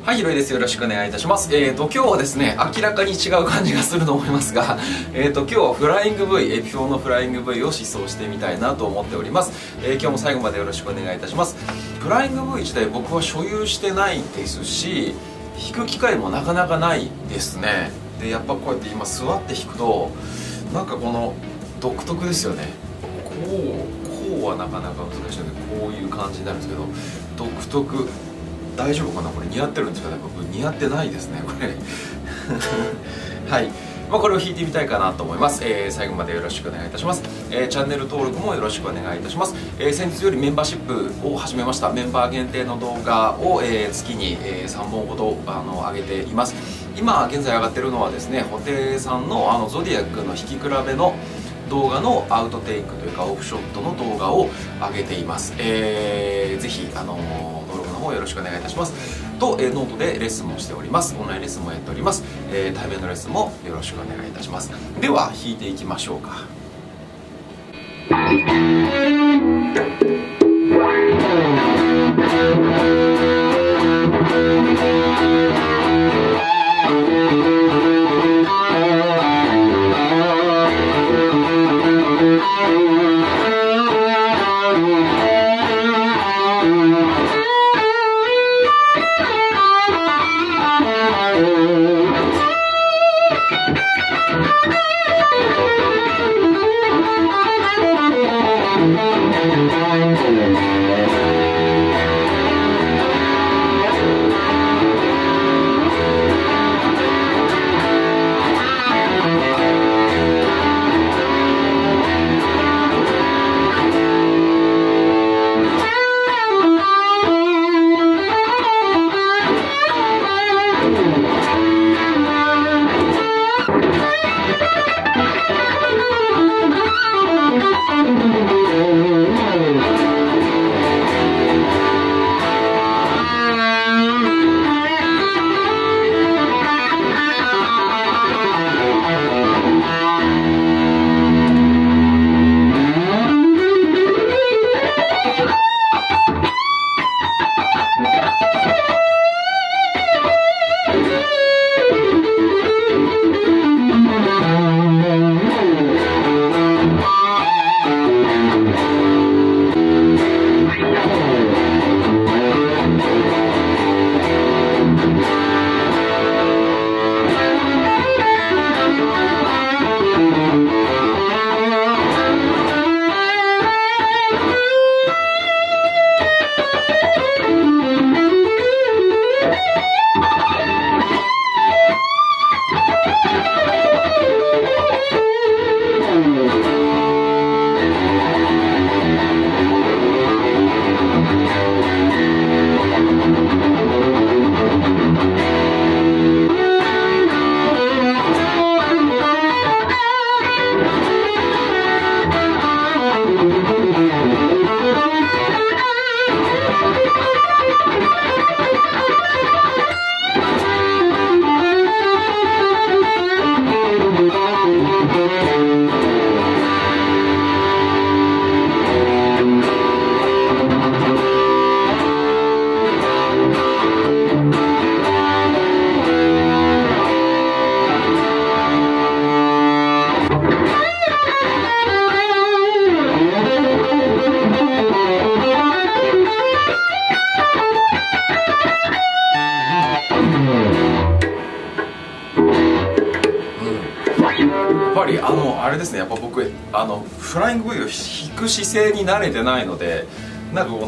はい、ひろいです。よろしくお願いいたします。今日はですね、明らかに違う感じがすると思いますが、今日はフライング V、エピフォーのフライング V を試走してみたいなと思っております。今日も最後までよろしくお願いいたします。フライング V 自体僕は所有してないですし、弾く機会もなかなかないですね。で、やっぱこうやって今座って弾くと、なんかこの独特ですよね。こうはなかなか難しいので、こういう感じになるんですけど、独特。大丈夫かな、これ似合ってるんですかね。僕似合ってないですねこれはい、これを弾いてみたいかなと思います。最後までよろしくお願いいたします。チャンネル登録もよろしくお願いいたします。先日よりメンバーシップを始めました。メンバー限定の動画を、月に、3本ほど上げています。今現在上がってるのはですね、布袋さんのゾディアックの弾き比べの動画のアウトテイクというかオフショットの動画を上げています。ぜひ登録の方よろしくお願いいたします。と、ノートでレッスンもしております。オンラインレッスンもやっております。対面のレッスンもよろしくお願いいたします。では弾いていきましょうか。あれですね、やっぱ僕フライング V を弾く姿勢に慣れてないので、なんか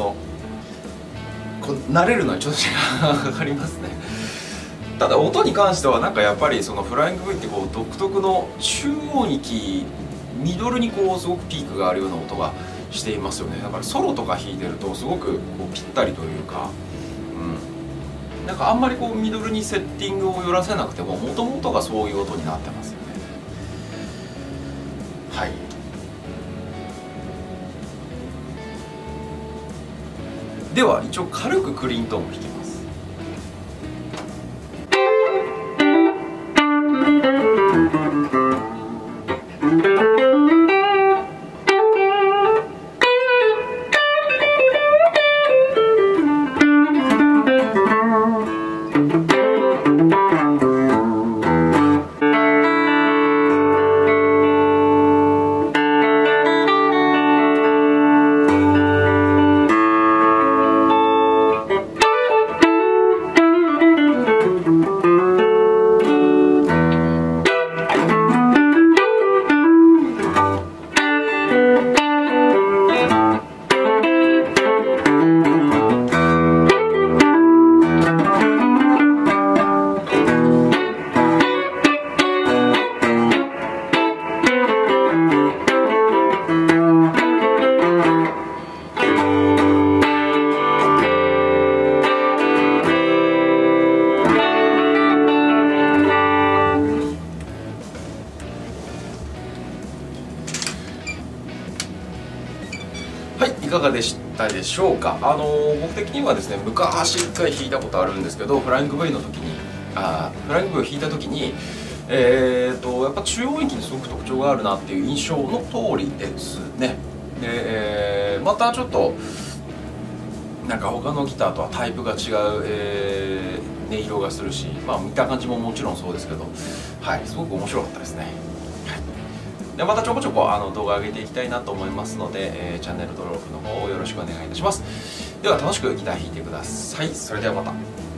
慣れるのにちょっと時間がかかりますね。ただ音に関してはなんかやっぱりそのフライング V って独特の中音域ミドルにすごくピークがあるような音がしていますよね。だからソロとか弾いてるとすごくぴったりというか、なんかあんまりミドルにセッティングを寄らせなくても元々がそういう音になってますよね。はい。では一応軽くクリーントーンを弾きます。 はい、いかがでしたでしょうか。僕的にはですね、昔1回弾いたことあるんですけど、フライング V の時にフライング V を弾いた時にやっぱ中音域にすごく特徴があるなっていう印象の通りですね。で、またちょっとなんか他のギターとはタイプが違う、音色がするし、まあ見た感じももちろんそうですけど、はい、すごく面白かったですね。でまたちょこちょこ動画上げていきたいなと思いますので、チャンネル登録の方をよろしくお願いいたします。では楽しくギター弾いてください。それではまた。